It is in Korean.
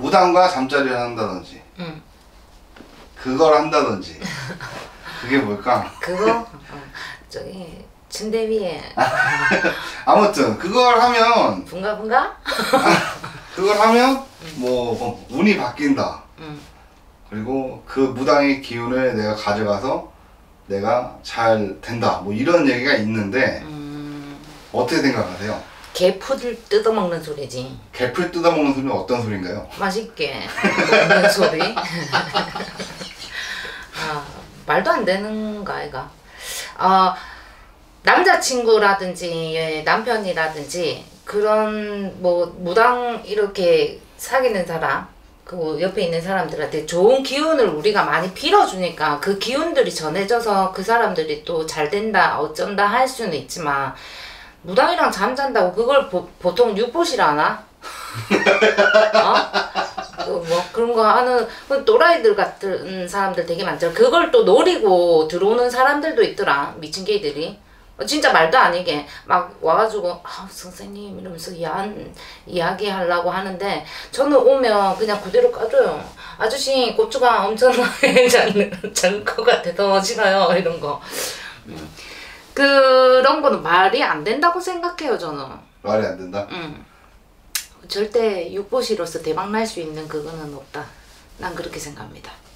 무당과 잠자리를 한다든지 그걸 한다든지 그게 뭘까? 그거? 저기 침대 위에 아무튼 그걸 하면 분가분가? 그걸 하면 뭐 운이 바뀐다. 그리고 그 무당의 기운을 내가 가져가서 내가 잘 된다. 뭐 이런 얘기가 있는데 어떻게 생각하세요? 개풀을 뜯어먹는 소리지. 개풀 뜯어먹는 소리는 어떤 소리인가요? 맛있게 먹는 소리. 아, 말도 안 되는 거 아이가. 남자친구라든지 남편이라든지 그런 뭐 무당 이렇게 사귀는 사람, 그 옆에 있는 사람들한테 좋은 기운을 우리가 많이 빌어주니까 그 기운들이 전해져서 그 사람들이 또 잘 된다 어쩐다 할 수는 있지만, 무당이랑 잠잔다고 그걸 보통 육보시라나? 뭐 그런 거 하는 또라이들 같은 사람들 되게 많잖아. 그걸 또 노리고 들어오는 사람들도 있더라, 미친 개들이. 진짜 말도 아니게 막 와가지고 선생님 이러면서 야한 이야기 하려고 하는데, 저는 오면 그냥 그대로 까줘요. 아저씨 고추가 엄청나게 작을 것 같아서 싫어요 이런 거. 그런 거는 말이 안 된다고 생각해요 저는. 말이 안 된다? 절대 육보시로서 대박 날 수 있는 그거는 없다. 난 그렇게 생각합니다.